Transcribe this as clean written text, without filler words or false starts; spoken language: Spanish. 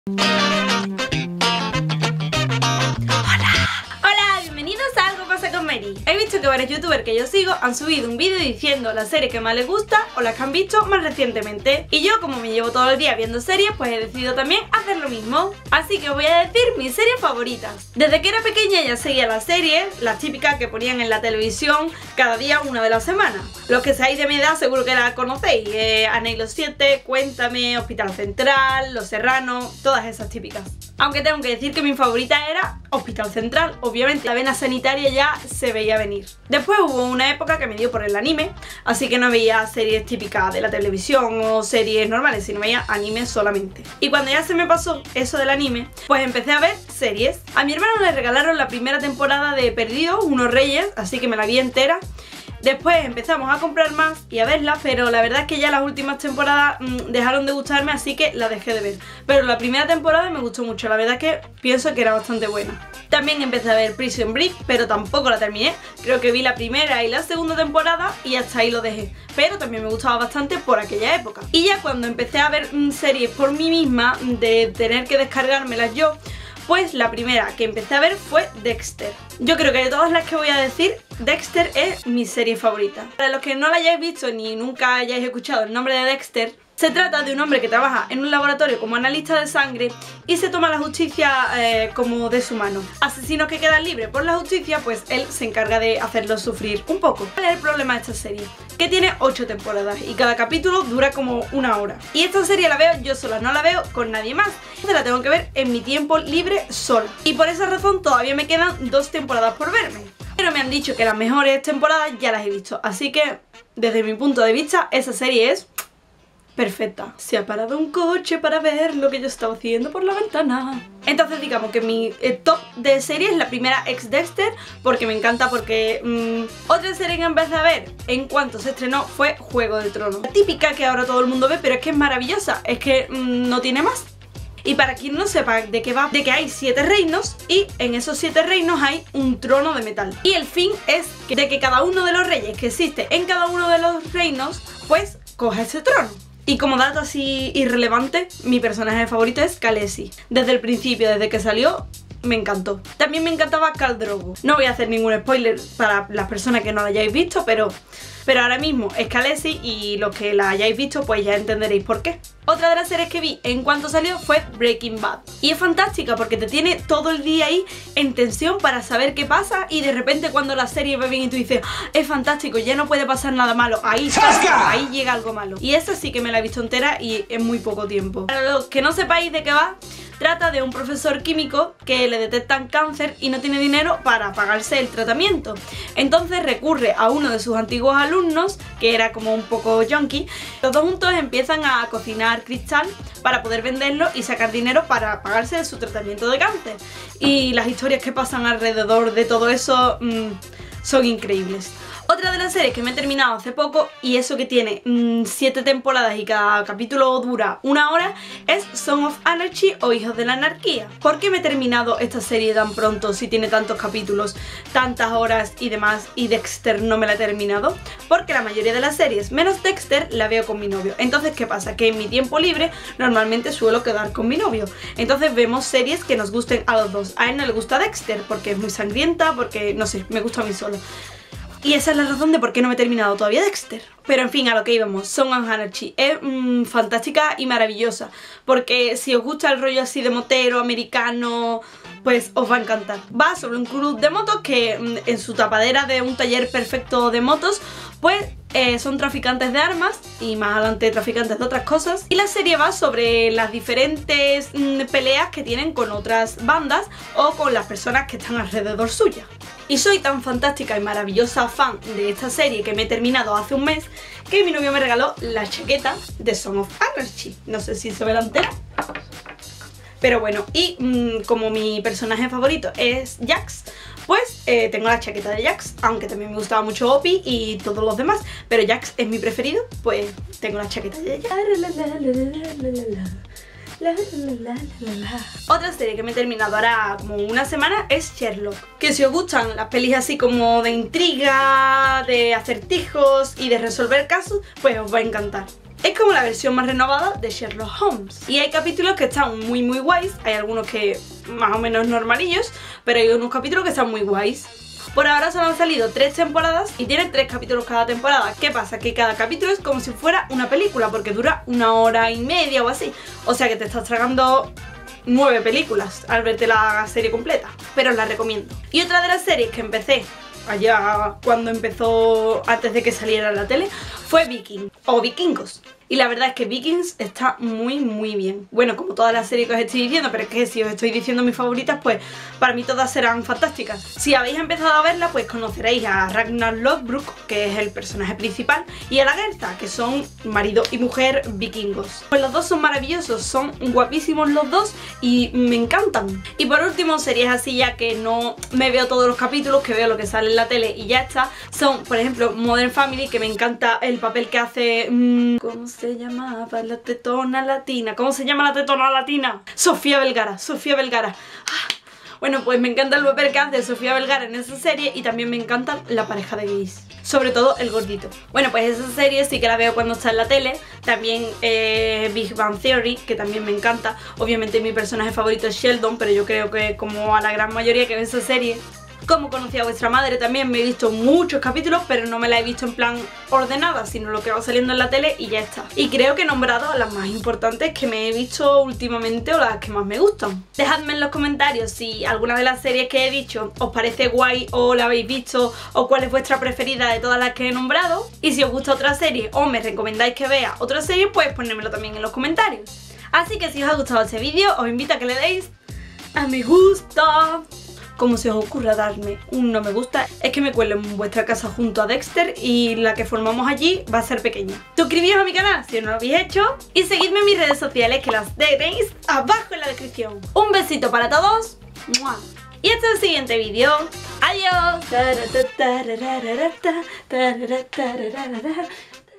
He visto que varios youtubers que yo sigo han subido un vídeo diciendo la serie que más les gusta o las que han visto más recientemente. Y yo, como me llevo todo el día viendo series, pues he decidido también hacer lo mismo. Así que os voy a decir mis series favoritas. Desde que era pequeña ya seguía las series, las típicas que ponían en la televisión cada día una de la semana. Los que seáis de mi edad seguro que la conocéis. Ana y los 7, Cuéntame, Hospital Central, Los Serranos, todas esas típicas. Aunque tengo que decir que mi favorita era Hospital Central, obviamente la vena sanitaria ya se veía venir. Después hubo una época que me dio por el anime, así que no veía series típicas de la televisión o series normales, sino veía anime solamente. Y cuando ya se me pasó eso del anime, pues empecé a ver series. A mi hermano le regalaron la primera temporada de Perdidos, unos reyes, así que me la vi entera. Después empezamos a comprar más y a verlas, pero la verdad es que ya las últimas temporadas dejaron de gustarme, así que la dejé de ver. Pero la primera temporada me gustó mucho, la verdad es que pienso que era bastante buena. También empecé a ver Prison Break, pero tampoco la terminé. Creo que vi la primera y la segunda temporada y hasta ahí lo dejé. Pero también me gustaba bastante por aquella época. Y ya cuando empecé a ver series por mí misma, de tener que descargármelas yo, pues la primera que empecé a ver fue Dexter. Yo creo que de todas las que voy a decir, Dexter es mi serie favorita. Para los que no la hayáis visto ni nunca hayáis escuchado el nombre de Dexter, se trata de un hombre que trabaja en un laboratorio como analista de sangre y se toma la justicia como de su mano. Asesinos que quedan libres por la justicia, pues él se encarga de hacerlos sufrir un poco. ¿Cuál es el problema de esta serie? Que tiene 8 temporadas y cada capítulo dura como 1 hora. Y esta serie la veo yo sola, no la veo con nadie más. Entonces la tengo que ver en mi tiempo libre sola. Y por esa razón todavía me quedan 2 temporadas por verme. Pero me han dicho que las mejores temporadas ya las he visto. Así que, desde mi punto de vista, esa serie es perfecta. Se ha parado un coche para ver lo que yo estaba haciendo por la ventana. Entonces digamos que mi top de serie es la primera, ex Dexter, porque me encanta, porque otra serie que empecé a ver en cuanto se estrenó fue Juego de Tronos. La típica que ahora todo el mundo ve, pero es que es maravillosa, es que no tiene más. Y para quien no sepa de qué va, de que hay 7 reinos y en esos 7 reinos hay un trono de metal. Y el fin es de que cada uno de los reyes que existe en cada uno de los reinos, pues coja ese trono. Y como dato así irrelevante, mi personaje favorito es Khaleesi. Desde el principio, desde que salió, me encantó. También me encantaba Khal Drogo. No voy a hacer ningún spoiler para las personas que no la hayáis visto, pero ahora mismo es Khaleesi y los que la hayáis visto pues ya entenderéis por qué. Otra de las series que vi en cuanto salió fue Breaking Bad. Y es fantástica porque te tiene todo el día ahí en tensión para saber qué pasa y de repente cuando la serie va bien y tú dices es fantástico, ya no puede pasar nada malo, ahí llega algo malo. Y esa sí que me la he visto entera y en muy poco tiempo. Para los que no sepáis de qué va, trata de un profesor químico que le detectan cáncer y no tiene dinero para pagarse el tratamiento. Entonces recurre a uno de sus antiguos alumnos, que era como un poco junkie. Los dos juntos empiezan a cocinar cristal para poder venderlo y sacar dinero para pagarse su tratamiento de cáncer. Y las historias que pasan alrededor de todo eso son increíbles. Otra de las series que me he terminado hace poco, y eso que tiene 7 temporadas y cada capítulo dura 1 hora, es Sons of Anarchy o Hijos de la Anarquía. ¿Por qué me he terminado esta serie tan pronto si tiene tantos capítulos, tantas horas y demás, y Dexter no me la he terminado? Porque la mayoría de las series, menos Dexter, la veo con mi novio. Entonces, ¿qué pasa? Que en mi tiempo libre normalmente suelo quedar con mi novio. Entonces vemos series que nos gusten a los dos. A él no le gusta Dexter porque es muy sangrienta, porque no sé, me gusta a mí solo. Y esa es la razón de por qué no me he terminado todavía Dexter. Pero en fin, a lo que íbamos, Sons of Anarchy es fantástica y maravillosa. Porque si os gusta el rollo así de motero, americano, pues os va a encantar. Va sobre un club de motos que en su tapadera de un taller perfecto de motos, pues son traficantes de armas y más adelante traficantes de otras cosas. Y la serie va sobre las diferentes peleas que tienen con otras bandas o con las personas que están alrededor suya. Y soy tan fantástica y maravillosa fan de esta serie que me he terminado hace un mes que mi novio me regaló la chaqueta de Sons of Anarchy. No sé si se ve la entera, pero bueno, y como mi personaje favorito es Jax, pues tengo la chaqueta de Jax, aunque también me gustaba mucho Opie y todos los demás, pero Jax es mi preferido, pues tengo la chaqueta de Jax. Otra serie que me he terminado ahora como una semana es Sherlock. Que si os gustan las pelis así como de intriga, de acertijos y de resolver casos, pues os va a encantar. Es como la versión más renovada de Sherlock Holmes. Y hay capítulos que están muy guays, hay algunos que más o menos normalillos, pero hay unos capítulos que están muy guays. Por ahora solo han salido 3 temporadas y tienen 3 capítulos cada temporada. ¿Qué pasa? Que cada capítulo es como si fuera una película, porque dura 1 hora y media o así. O sea que te estás tragando 9 películas al verte la serie completa. Pero os la recomiendo. Y otra de las series que empecé allá cuando empezó, antes de que saliera en la tele, fue Viking o Vikingos. Y la verdad es que Vikings está muy bien. Bueno, como todas las series que os estoy diciendo, pero es que si os estoy diciendo mis favoritas, pues para mí todas serán fantásticas. Si habéis empezado a verla, pues conoceréis a Ragnar Lothbrok, que es el personaje principal, y a la Gertha, que son marido y mujer vikingos. Pues los dos son maravillosos, son guapísimos los dos y me encantan. Y por último, series así ya que no me veo todos los capítulos, que veo lo que sale en la tele y ya está, son, por ejemplo, Modern Family, que me encanta el papel que hace... ¿cómo se llamaba la tetona latina? ¿Cómo se llama la tetona latina? Sofía Vergara, Sofía Vergara. Bueno, pues me encanta el papel que hace Sofía Vergara en esa serie y también me encanta la pareja de gays. Sobre todo el gordito. Bueno, pues esa serie sí que la veo cuando está en la tele. También Big Bang Theory, que también me encanta. Obviamente mi personaje favorito es Sheldon, pero yo creo que como a la gran mayoría que ve esa serie... Cómo conocí a vuestra madre también me he visto muchos capítulos, pero no me la he visto en plan ordenada, sino lo que va saliendo en la tele y ya está. Y creo que he nombrado a las más importantes que me he visto últimamente o las que más me gustan. Dejadme en los comentarios si alguna de las series que he dicho os parece guay o la habéis visto, o cuál es vuestra preferida de todas las que he nombrado. Y si os gusta otra serie o me recomendáis que vea otra serie, pues ponérmelo también en los comentarios. Así que si os ha gustado este vídeo, os invito a que le deis a me gusta. Como se os ocurra darme un no me gusta, es que me cuelo en vuestra casa junto a Dexter y la que formamos allí va a ser pequeña. Suscribíos a mi canal si no lo habéis hecho y seguidme en mis redes sociales que las tenéis abajo en la descripción. Un besito para todos y hasta el siguiente vídeo. ¡Adiós!